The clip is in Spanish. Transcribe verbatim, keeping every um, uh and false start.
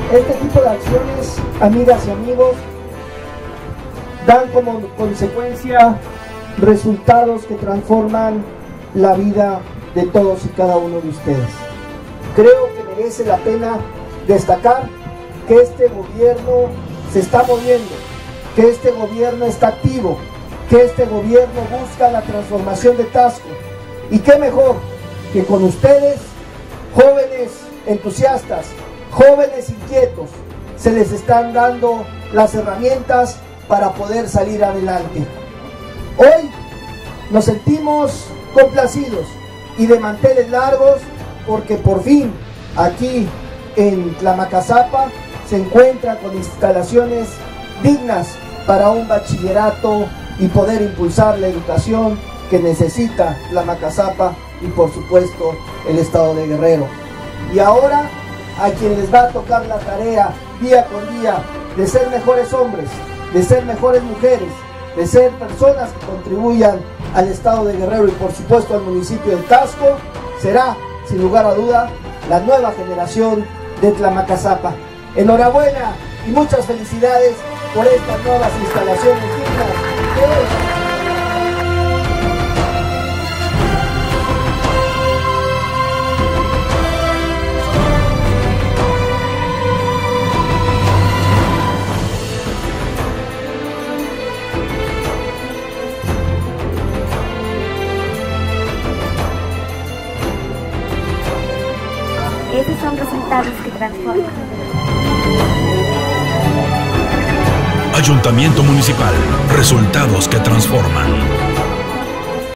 Este tipo de acciones, amigas y amigos, dan como consecuencia resultados que transforman la vida de todos y cada uno de ustedes. Creo que merece la pena destacar que este gobierno se está moviendo, que este gobierno está activo, que este gobierno busca la transformación de Taxco. Y qué mejor que con ustedes, jóvenes entusiastas, jóvenes inquietos, se les están dando las herramientas para poder salir adelante. Hoy nos sentimos complacidos y de manteles largos porque por fin aquí en Tlamacazapa se encuentra con instalaciones dignas para un bachillerato y poder impulsar la educación que necesita Tlamacazapa y por supuesto el estado de Guerrero. Y ahora a quien les va a tocar la tarea día con día de ser mejores hombres, de ser mejores mujeres, de ser personas que contribuyan al estado de Guerrero y por supuesto al municipio de Taxco, será sin lugar a duda la nueva generación de Tlamacazapa. Enhorabuena y muchas felicidades por estas nuevas instalaciones dignas. Esos son resultados que transforman. Ayuntamiento Municipal. Resultados que transforman.